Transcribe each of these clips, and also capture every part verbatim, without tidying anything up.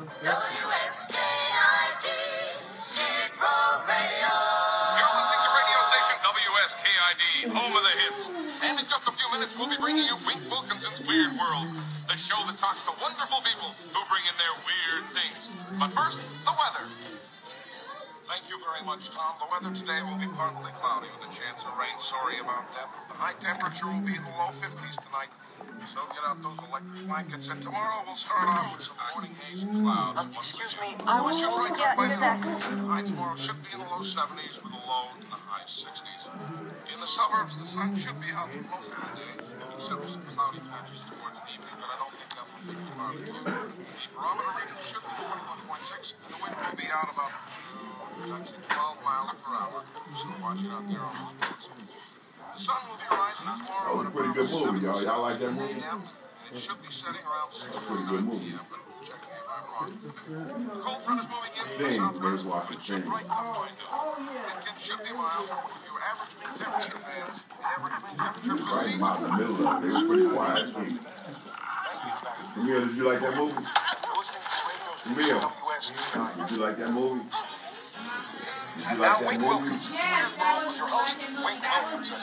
W S K I D, Skid Row Radio. You're listening to radio station W S K I D, home of the hits. And in just a few minutes, we'll be bringing you Wink Wilkinson's Weird World, the show that talks to wonderful people who bring in their weird things. But first, the weather. Thank you very much, Tom. The weather today will be partly cloudy with a chance of rain. Sorry about that. The high temperature will be in the low fifties tonight. So get out those electric blankets. And tomorrow we'll start off with some morning haze and clouds. Um, excuse me, I was hoping to get into that. The high tomorrow should be in the low seventies with a low to the high sixties. In the suburbs, the sun should be out for most of the day, except for some cloudy patches towards the evening, but I don't think that will be too barbecue. The barometer reading should be twenty-one point six, and the wind will be out about twelve miles per hour. So watch it out there on those roads. The sun will be rising tomorrow. That was a pretty good movie, y'all. Y'all like that movie? It should be setting around six forty-nine p m, but check me if I'm wrong. The cold front is moving in from the southwest, which should brighten up by noon. It should be mild. Your average mean temperature fans, the average mean temperature for the Right season. in the middle of it. It was pretty quiet, too. Camille, did you like that movie? Camille, did you like that movie? Did you like that movie? Yes, that was Your host, Wink Wilkinson.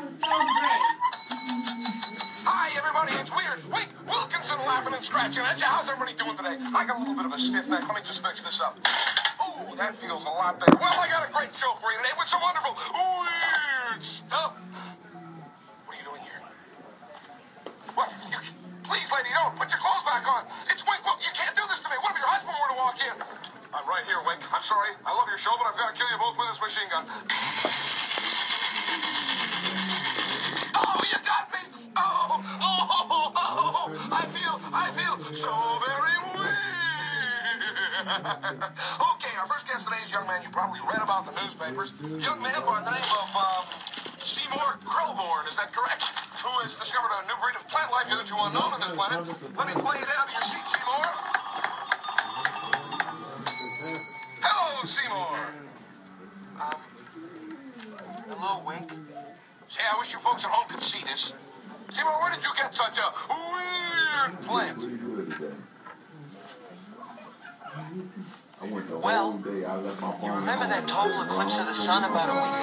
Hi, everybody, it's Weird Wink Wilkinson laughing and scratching at you. How's everybody doing today? I got a little bit of a stiff neck. Let me just fix this up. Oh, that feels a lot better. Well, I got a great show for you today with some wonderful weird stuff. What are you doing here? What? You, please, lady, don't. Put your clothes back on. It's Wink. Well, you can't do this to me. What if your husband were to walk in? I'm right here, Wink. I'm sorry. I love your show, but I've got to kill you both with this machine gun. Oh, you got me. Oh, oh, oh, oh. I feel, I feel so very weird. Okay, our first guest today is a young man you probably read about in the newspapers. Young man by the name of uh, Seymour Krelborn, is that correct? Who has discovered a new breed of plant life hitherto unknown on this planet. Let me play you down to your seat, Seymour. Hello, Seymour. Um, hello, Wink. Say, I wish you folks at home could see this. Seymour, where did you get such a weird plant? What are you doing today? I went the Well, whole day. I left my phone. You remember that total eclipse of the sun about a week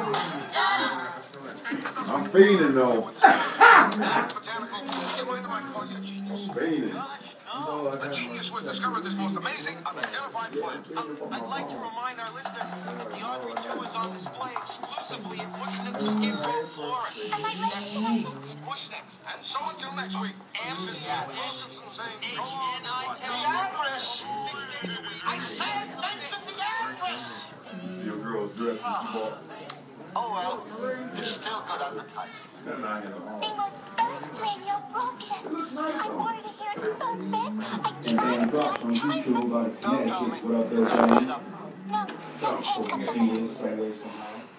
ago? I'm fiending, though. Botanical. You mind if I call you a genius? Fiending. A genius was discovered this most amazing unidentified plant. Um, I'd like to remind our listeners that the Audrey two is on display exclusively at Bushnick's Skid Row, Florida. Am I ready? Bushnick's. And so until next week, this is Wilkinson saying, H go N I on. L. address. I said mention the address. Your girl's dressed as you bought. Oh, well, it's still good advertising. Then I had a home. Seymour's first radio broadcast. I wanted to hear it so bad. I And then tried dropped on to time. YouTube about Don't tell me. Connecticut. What up there, Johnny? No, Drop don't for come fifteen years, right away somehow.